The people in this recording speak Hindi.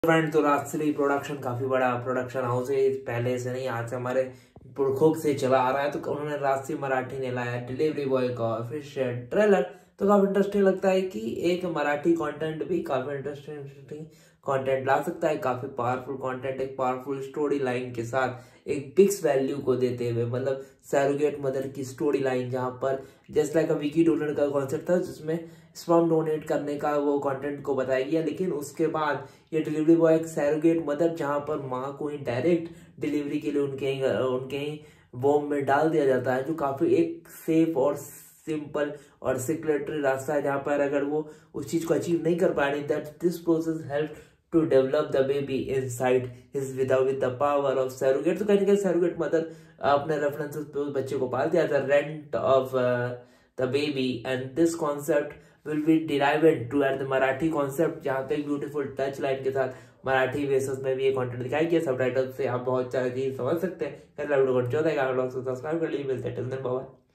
फ्रेंड, तो राजश्री प्रोडक्शन काफी बड़ा प्रोडक्शन हाउस है। पहले से नहीं, आज से हमारे पुरखों से चला आ रहा है। तो उन्होंने राजश्री मराठी ने लाया डिलीवरी बॉय का ऑफिशियल ट्रेलर। तो काफी इंटरेस्टिंग लगता है कि एक मराठी कंटेंट भी काफी इंटरेस्टिंग कंटेंट ला सकता है। काफी पावरफुल कंटेंट, एक पावरफुल स्टोरी लाइन के साथ एक बिग्स वैल्यू को देते हुए, मतलब सैरोगेट मदर की स्टोरी लाइन, जहां पर जस्ट लाइक विकी डोनर का कॉन्सेप्ट था जिसमें स्पर्म डोनेट करने का वो कंटेंट को बताया गया। लेकिन उसके बाद ये डिलीवरी बॉय एक सैरोगेट मदर, जहां पर माँ को ही डायरेक्ट डिलीवरी के लिए उनके ही वोम में डाल दिया जाता है, जो काफी एक सेफ और सिंपल और सिक्योरिटी रास्ता है, जहां पर अगर वो उस चीज को अचीव नहीं कर पाए, that this process help to develop the baby inside his with the power of surrogate. तो कहीं ना कहीं सैरोगेट मदर अपने रेफरेंसेस पे उस बच्चे को पालती है, the rent of the baby, and this concept will be derived to at the Marathi concept, जहाँ पे एक ब्यूटीफुल टच लाइन के साथ मराठी बेसिस में भी ये कंटेंट दिखाई गया। सबटाइटल से आप बहुत सारी चीज समझ सकते हैं। सब्सक्राइब कर लीजिए, मिलते हैं।